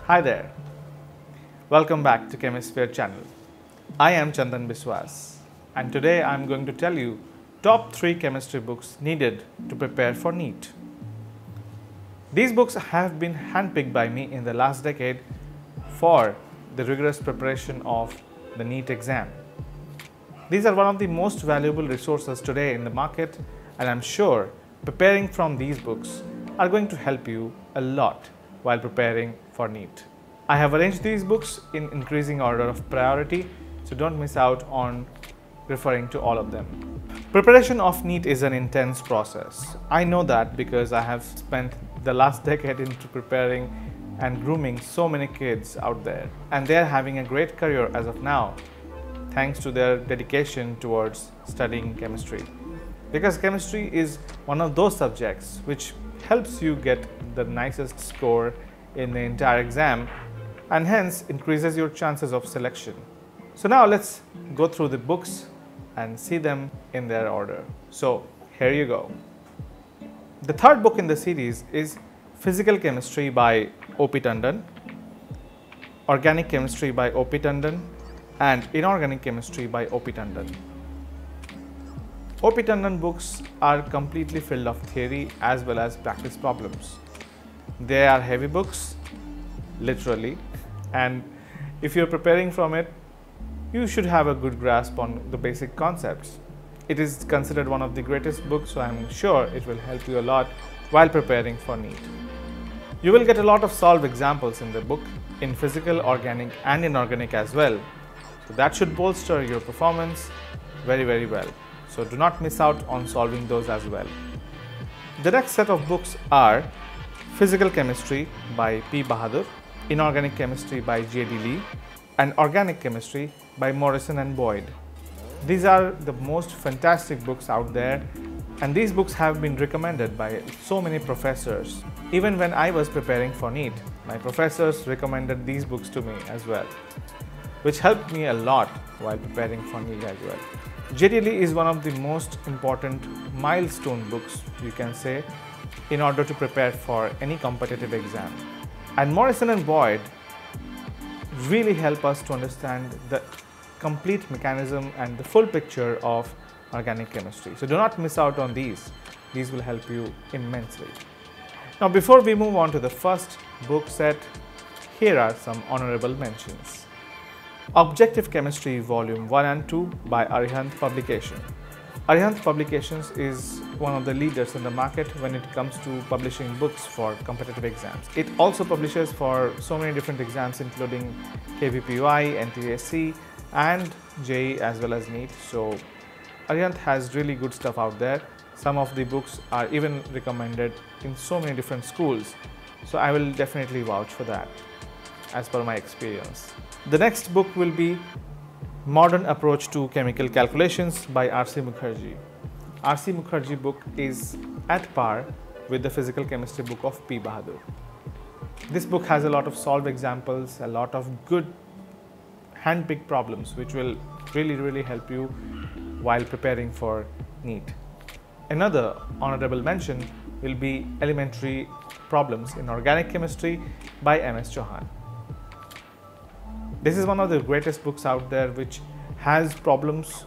Hi there, welcome back to Chemisphere channel. I am Chandan Biswas and today I am going to tell you top 3 chemistry books needed to prepare for NEET. These books have been handpicked by me in the last decade for the rigorous preparation of the NEET exam. These are one of the most valuable resources today in the market, and I'm sure preparing from these books are going to help you a lot while preparing for NEET. I have arranged these books in increasing order of priority, so don't miss out on referring to all of them. Preparation of NEET is an intense process. I know that because I have spent the last decade into preparing and grooming so many kids out there, and they are having a great career as of now thanks to their dedication towards studying chemistry. Because chemistry is one of those subjects which helps you get the nicest score in the entire exam and hence increases your chances of selection. So now let's go through the books and see them in their order. So here you go. The third book in the series is Physical Chemistry by O.P. Tandon, Organic Chemistry by O.P. Tandon, and Inorganic Chemistry by O.P. Tandon. O.P. Tandon books are completely filled of theory as well as practice problems. They are heavy books, literally, and if you're preparing from it, you should have a good grasp on the basic concepts. It is considered one of the greatest books, so I'm sure it will help you a lot while preparing for NEET. You will get a lot of solved examples in the book, in physical, organic and inorganic as well. So that should bolster your performance very well. So do not miss out on solving those as well. The next set of books are Physical Chemistry by P. Bahadur, Inorganic Chemistry by J.D. Lee, and Organic Chemistry by Morrison and Boyd. These are the most fantastic books out there, and these books have been recommended by so many professors. Even when I was preparing for NEET, my professors recommended these books to me as well, which helped me a lot while preparing for NEET as well. J.D. Lee is one of the most important milestone books, you can say, in order to prepare for any competitive exam. And Morrison and Boyd really help us to understand the complete mechanism and the full picture of organic chemistry. So do not miss out on these. These will help you immensely. Now, before we move on to the first book set, here are some honorable mentions. Objective Chemistry Volume 1 and 2 by Arihant Publication. Arihant Publications is one of the leaders in the market when it comes to publishing books for competitive exams. It also publishes for so many different exams including KVPY, NTSC and JEE as well as NEET. So Arihant has really good stuff out there. Some of the books are even recommended in so many different schools. So I will definitely vouch for that as per my experience. The next book will be Modern Approach to Chemical Calculations by R.C. Mukherjee. R.C. Mukherjee book is at par with the Physical Chemistry book of P. Bahadur. This book has a lot of solved examples, a lot of good hand-picked problems which will really help you while preparing for NEET. Another honorable mention will be Elementary Problems in Organic Chemistry by M.S. Chauhan. This is one of the greatest books out there which has problems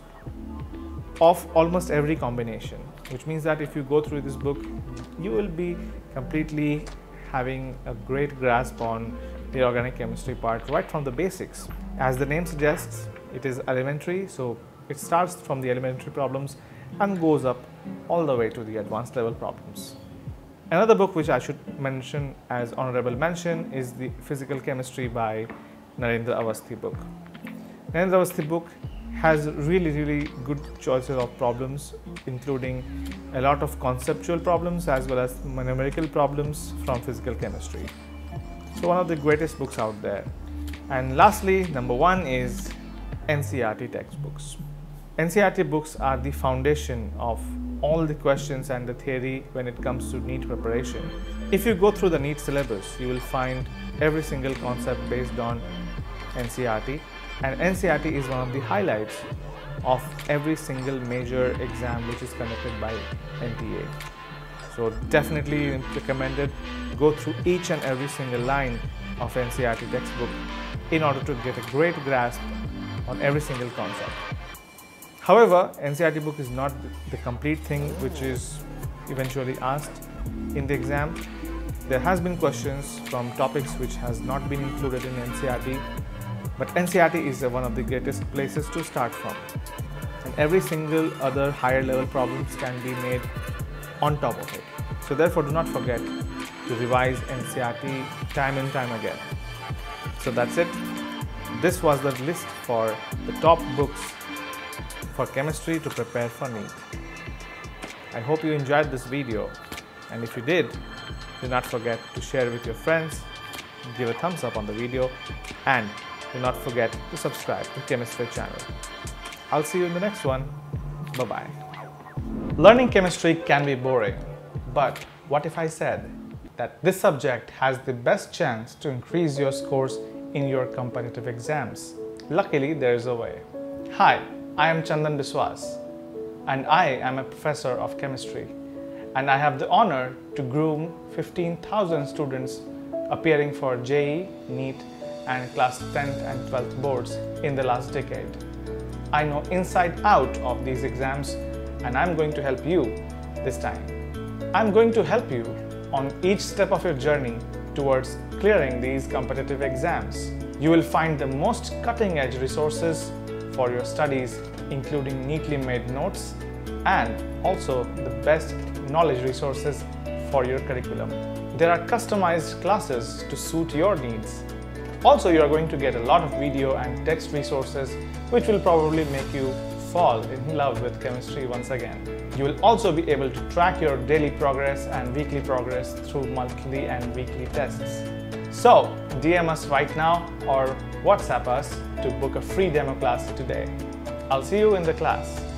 of almost every combination, which means that if you go through this book, you will be completely having a great grasp on the organic chemistry part right from the basics. As the name suggests, it is elementary, so it starts from the elementary problems and goes up all the way to the advanced level problems. Another book which I should mention as honorable mention is the Physical Chemistry by Narendra Awasthi book. Narendra Awasthi book has really good choices of problems, including a lot of conceptual problems as well as numerical problems from physical chemistry. So one of the greatest books out there. And lastly, number 1 is NCERT textbooks. NCERT books are the foundation of all the questions and the theory when it comes to NEET preparation. If you go through the NEET syllabus, you will find every single concept based on NCERT, and NCERT is one of the highlights of every single major exam which is conducted by NTA. So definitely recommended, go through each and every single line of NCERT textbook in order to get a great grasp on every single concept. However, NCERT book is not the complete thing which is eventually asked in the exam. There has been questions from topics which has not been included in NCERT, but NCERT is one of the greatest places to start from. And every single other higher level problems can be made on top of it. So therefore, do not forget to revise NCERT time and time again. So that's it. This was the list for the top books for chemistry to prepare for NEET. I hope you enjoyed this video, and if you did, do not forget to share with your friends, give a thumbs up on the video, and do not forget to subscribe to Chemisphere channel. I'll see you in the next one. Bye-bye. Learning chemistry can be boring, but what if I said that this subject has the best chance to increase your scores in your competitive exams? Luckily, there is a way. Hi, I am Chandan Biswas, and I am a professor of chemistry, and I have the honor to groom 15,000 students appearing for JEE, NEET, and Class 10th and 12th boards in the last decade. I know inside out of these exams, and I'm going to help you this time. I'm going to help you on each step of your journey towards clearing these competitive exams. You will find the most cutting-edge resources for your studies, including neatly made notes and also the best knowledge resources for your curriculum. There are customized classes to suit your needs. Also, you are going to get a lot of video and text resources which will probably make you fall in love with chemistry once again. You will also be able to track your daily progress and weekly progress through monthly and weekly tests. So, DM us right now or WhatsApp us to book a free demo class today. I'll see you in the class.